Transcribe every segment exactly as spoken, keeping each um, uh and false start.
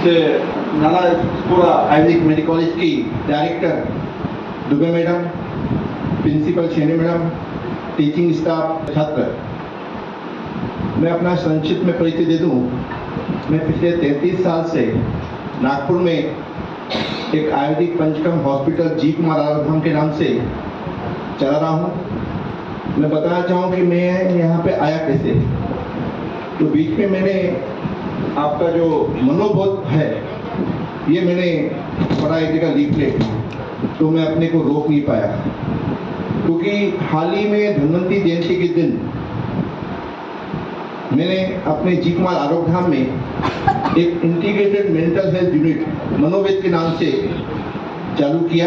Nalasopara Ayurvedic medical college की director Dubey madam, principal Sheni madam, teaching staff, छात्र, मैं अपना संक्षिप्त में परिचय दे दूं। मैं पिछले तैंतीस साल से नागपुर में एक आयुर्वेदिक पंचकर्म हॉस्पिटल जी कुमार आराधम के नाम से चला रहा हूं। मैं बताना चाहूँ कि मैं यहाँ पे आया कैसे। तो बीच में मैंने आपका जो मनोबोध है ये मैंने पढ़ा एक जगह लीफलेट, तो मैं अपने को रोक नहीं पाया, क्योंकि हाल ही में धन्वंतरी जयंती के दिन मैंने अपने जी कुमार आरोग्य धाम में एक integrated mental health unit Manoved के नाम से चालू किया,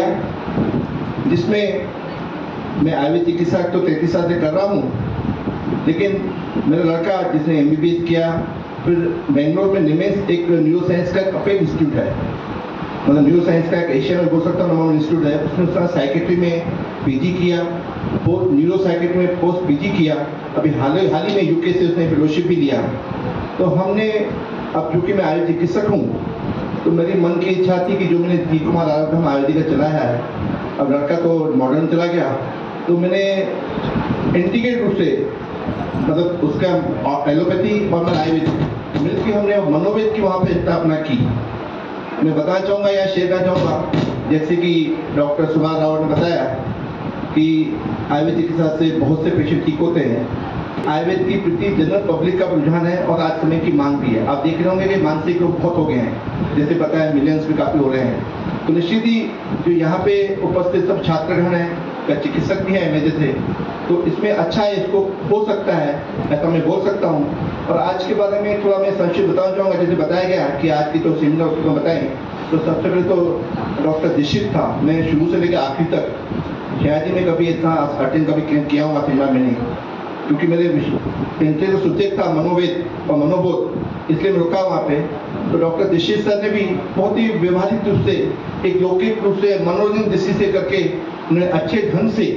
जिसमें मैं आयुर्वेद चिकित्सा तो तैंतीस साल से कर रहा हूँ, लेकिन मेरा लड़का जिसने एम बी बी एस किया, फिर बेंगलोर में निमेस एक न्यूरो साइंस का कपेल इंस्टीट्यूट है, मतलब न्यूरो साइंस का एक एशिया में बोल सकता हूँ नंबर इंस्टीट्यूट है, उसने उसका साइकेट्री में पीजी किया, पोस्ट न्यूरो साइकेट्री में पोस्ट पीजी किया, अभी हाल हाल ही में यूके से उसने फेलोशिप भी लिया। तो हमने अब क्योंकि मैं आयुर्वेद चिकित्सक हूँ, तो मेरी मन की इच्छा थी कि जो मैंने जी कुमार आराधम आयुर्वेदिक का चलाया है, अब लड़का तो मॉडर्न चला गया, तो मैंने इंटीग्रेट रूप से मतलब उसका एलोपैथी और आयुर्वेद मिलकर हमने मनोवेद की वहाँ पे स्थापना की। मैं बताना चाहूँगा या शेयर करना चाहूँगा, जैसे कि डॉक्टर सुभाष रावत ने बताया कि आयुर्वेद चिकित्सा से बहुत से पेशेंट ठीक होते हैं। आयुर्वेद की प्रति जनरल पब्लिक का रुझान है और आज समय की मांग भी है। आप देख रहे होंगे कि मानसिक रोग बहुत हो गए हैं, जैसे पता है मिलियंस में काफी हो रहे हैं। तो निश्चित ही जो यहाँ पे उपस्थित सब छात्रगण हैं, चिकित्सक भी हैं मेरे थे, तो इसमें अच्छा है, इसको हो सकता है, ऐसा मैं बोल सकता हूँ। और आज के बारे में थोड़ा मैं संक्षिप्त बताना चाहूँगा। जैसे बताया गया कि आज की तो सेमिनार उसको बताएं, तो सबसे पहले तो डॉक्टर दीक्षित था। मैं शुरू से लेकर आखिरी तक शायद ही मैं कभी इतना अटेंड कभी किया हुआ सेमिनार में नहीं, क्योंकि मेरे इंटरेस्ट सब्जेक्ट था मनोवेद और मनोबोध, इसलिए मैं रुका वहाँ पे। तो डॉक्टर दीक्षित सर ने भी बहुत ही व्यवहारिक रूप से, एक लौकिक रूप से, मनोरंजन दृष्टि से करके उन्होंने अच्छे ढंग से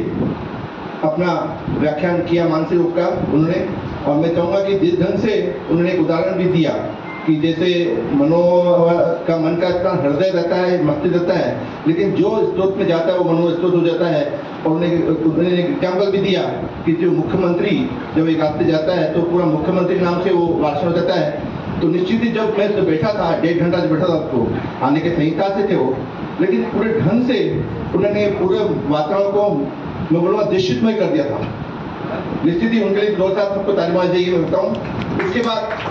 अपना व्याख्यान किया मानसिक रोग का उन्होंने। और मैं चाहूँगा कि जिस ढंग से उन्होंने एक उदाहरण भी दिया कि जैसे मनो का मन का इतना हृदय रहता है, मस्तिष्क रहता है, लेकिन जो स्रोत में जाता है वो मनो स्रोत हो जाता है। और उन्होंने एक एग्जाम्पल भी दिया कि जो मुख्यमंत्री जब एक रास्ते जाता है तो पूरा मुख्यमंत्री नाम से वो भाषण हो जाता है। तो निश्चित ही जब मैं तो बैठा था, डेढ़ घंटा से बैठा था, तो आने के संहिता से थे वो, लेकिन पूरे ढंग से उन्होंने पूरे वातावरण को मैं बोलूँगा दृश्यमय कर दिया था। निश्चित ही उनके लिए दो साल सबको तारीफ चाहिए, मैं बताऊँ। इसके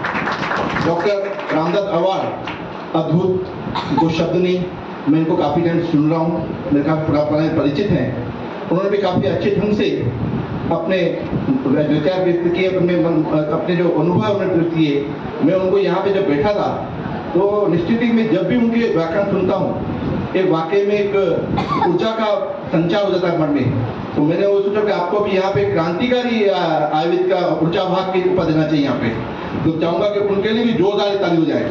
बाद डॉक्टर रामदास अवार्ड, अद्भुत, दो शब्द नहीं, मैं इनको काफ़ी टाइम सुन रहा हूँ, मेरे काफ़ी पुराने परिचित हैं। उन्होंने भी काफ़ी अच्छे ढंग से अपने विचार व्यक्त किए, अपने अपने जो अनुभव उन्होंने व्यक्त किए। मैं उनको यहाँ पे जब बैठा था तो निश्चित ही मैं जब भी उनके व्याख्यान सुनता हूँ, एक वाकई में एक ऊर्जा का संचार हो जाता है मन में। तो मैंने वो सोचा कि आपको भी यहाँ पे क्रांतिकारी आयुर्वेद का ऊर्जा भाग की रूपा देना चाहिए यहाँ पे। तो चाहूँगा कि उनके लिए भी जोरदार ताली हो जाए।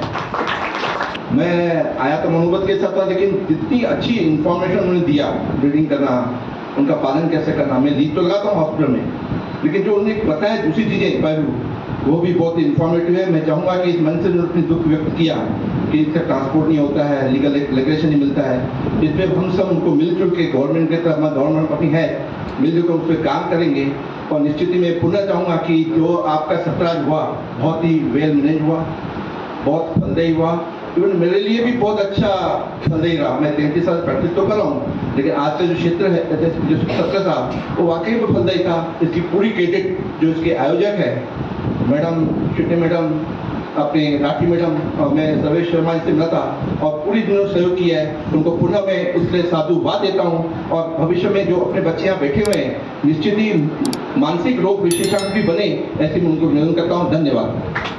मैं आया तो मनोबत के साथ था, लेकिन जितनी अच्छी इंफॉर्मेशन उन्होंने दिया, रीडिंग करना, उनका पालन कैसे करना, मैं लीड तो लगाता हूँ हॉस्पिटल में, लेकिन जो उन्होंने बताया दूसरी चीजें पहलू, वो भी बहुत इंफॉर्मेटिव है। मैं चाहूँगा कि इस मन से जो अपने दुख व्यक्त किया कि इसका ट्रांसपोर्ट नहीं होता है, लीगल रेगुलेशन नहीं मिलता है, इस पर हम सब उनको मिलजुल के गवर्नमेंट के तरफ गवर्नमेंट अपनी है, मिलजुल कर उस पर काम करेंगे। और निश्चित ही मैं पुनः चाहूँगा कि जो आपका सत्र हुआ बहुत ही वेल मैनेज हुआ, बहुत फलदायी हुआ, इवन मेरे लिए भी बहुत अच्छा फलदायी रहा। मैं तैंतीस साल प्रैक्टिस तो कर रहा हूँ, लेकिन आज का जो क्षेत्र है, जो सत्र था, वो वाकई में फलदायी था। इसकी पूरी क्रेडिट जो इसके आयोजक है, मैडम चिट्टी मैडम, अपने राठी मैडम और मैं सर्वेश शर्मा से मिला था और पूरी दिनों सहयोग किया है, उनको पुनः मैं इसलिए साधुवाद देता हूँ। और भविष्य में जो अपने बच्चे यहाँ बैठे हुए हैं, निश्चित ही मानसिक रोग विशेषज्ञ भी बने, ऐसे मैं उनको निवेदन करता हूँ। धन्यवाद।